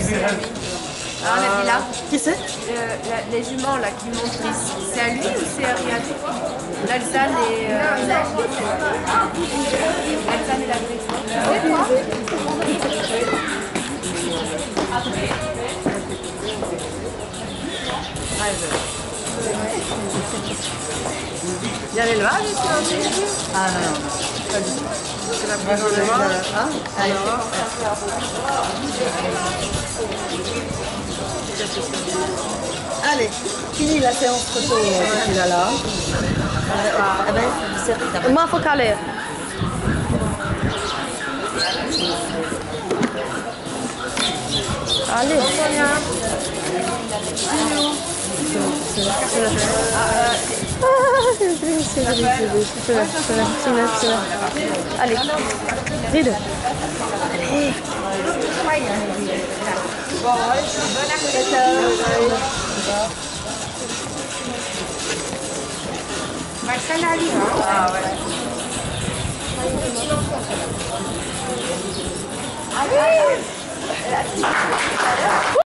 c'est à lui. Ah, on a dit là. Qui c'est? Les juments là qui montent ici, c'est à lui ou c'est à Riyad? L'Alzane et... L'Alzane et la Brésil. C'est quoi? Il y a l'élevage ici? Ah non, non, pas du tout. C'est la prison de mort. Ah, alors. Allez, fini la séance photo celui-là là. Ah ben, c'est ما فوق عليه عليه allez زيدوا Marcel Ali. Ah ouais.